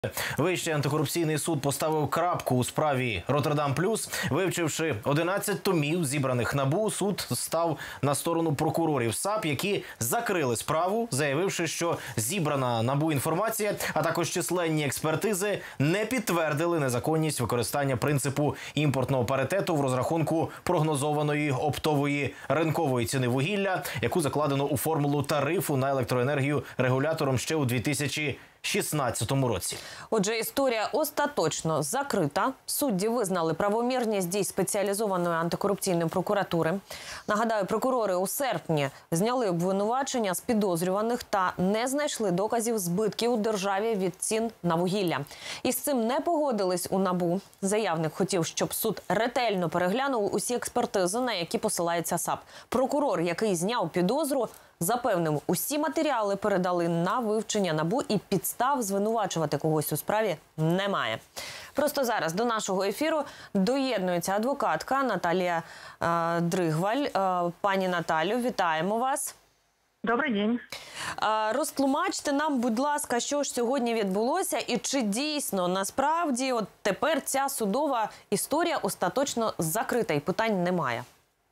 Вищий антикорупційний суд поставив крапку у справі «Роттердам Плюс». Вивчивши 11 томів, зібраних НАБУ, суд став на сторону прокурорів САП, які закрили справу, заявивши, що зібрана НАБУ інформація, а також численні експертизи не підтвердили незаконність використання принципу імпортного паритету в розрахунку прогнозованої оптової ринкової ціни вугілля, яку закладено у формулу тарифу на електроенергію регулятором ще у 2016 році. Отже, історія остаточно закрита. Судді визнали правомірність дій спеціалізованої антикорупційної прокуратури. Нагадаю, прокурори у серпні зняли обвинувачення з підозрюваних та не знайшли доказів збитків у державі від цін на вугілля. І з цим не погодились у НАБУ. Заявник хотів, щоб суд ретельно переглянув усі експертизи, на які посилається САП. Прокурор, який зняв підозру, запевнив, усі матеріали передали на вивчення НАБУ і підстав звинувачувати когось у справі немає. Просто зараз до нашого ефіру доєднується адвокатка Наталія Дригваль. Пані Наталю, вітаємо вас. Добрий день. Розтлумачте нам, будь ласка, що ж сьогодні відбулося і чи дійсно насправді от тепер ця судова історія остаточно закрита і питань немає?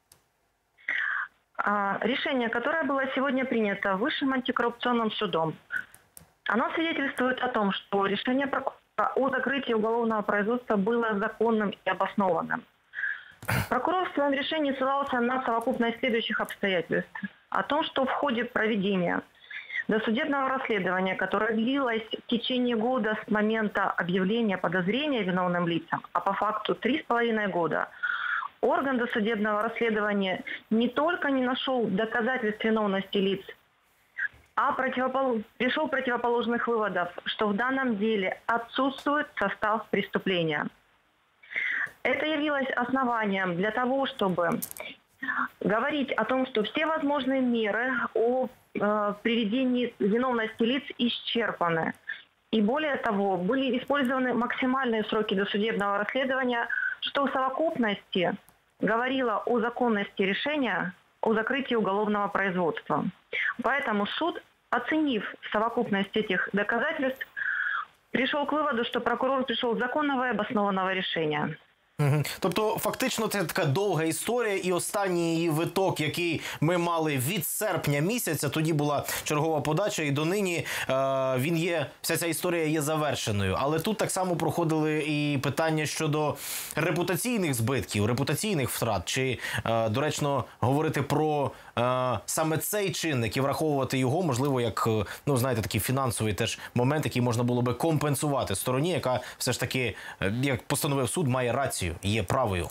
Решение, которое было сегодня принято Высшим антикоррупционным судом, оно свидетельствует о том, что решение прокурора о закрытии уголовного производства было законным и обоснованным. Прокурор в своем решении ссылался на совокупность следующих обстоятельств. О том, что в ходе проведения досудебного расследования, которое длилось в течение года с момента объявления подозрения виновным лицам, а по факту 3,5 года, орган досудебного расследования не только не нашел доказательств виновности лиц, а пришел противоположных выводов, что в данном деле отсутствует состав преступления. Это явилось основанием для того, чтобы говорить о том, что все возможные меры о приведении виновности лиц исчерпаны. И более того, были использованы максимальные сроки досудебного расследования, что в совокупности говорило о законности решения о закрытии уголовного производства. Поэтому суд, оценив совокупность этих доказательств, пришел к выводу, что прокурор пришел к законного и обоснованного решения. Тобто, фактично, це така довга історія, і останній її виток, який ми мали від серпня місяця, тоді була чергова подача, і донині вся ця історія є завершеною. Але тут так само проходили і питання щодо репутаційних збитків, репутаційних втрат. Чи доречно говорити про саме цей чинник і враховувати його, можливо, як, ну, знаєте, такий фінансовий теж момент, який можна було би компенсувати стороні, яка все ж таки, як постановив суд, має рацію, є правою.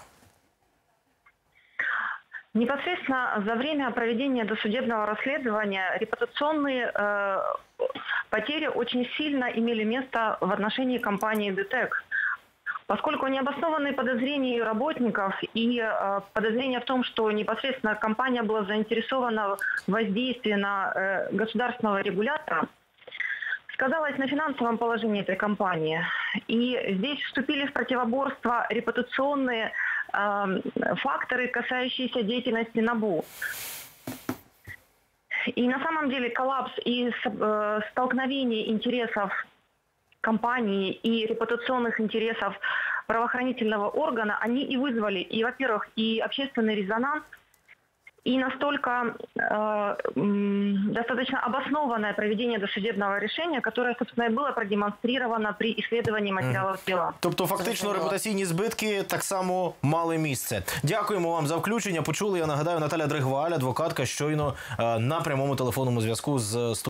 Непосредственно за время проведения досудебного расследования репутационные потери очень сильно имели место в отношении компании «ДТЭК», поскольку необоснованные подозрения ее работников и подозрения в том, что непосредственно компания была заинтересована в воздействии на государственного регулятора, сказалось на финансовом положении этой компании. И здесь вступили в противоборство репутационные факторы, касающиеся деятельности НАБУ. И на самом деле коллапс и столкновение интересов компании и репутационных интересов правоохранительного органа, они и вызвали, и, во-первых, и общественный резонанс, и настолько достаточно обоснованное проведение досудебного решения, которое, собственно, и было продемонстрировано при исследовании материалов дела. Тобто, фактично, репутаційні збитки так само мали місце. Дякуємо вам за включення. Почули, я нагадаю, Наталя Дригваль, адвокатка, щойно на прямому телефонному зв'язку з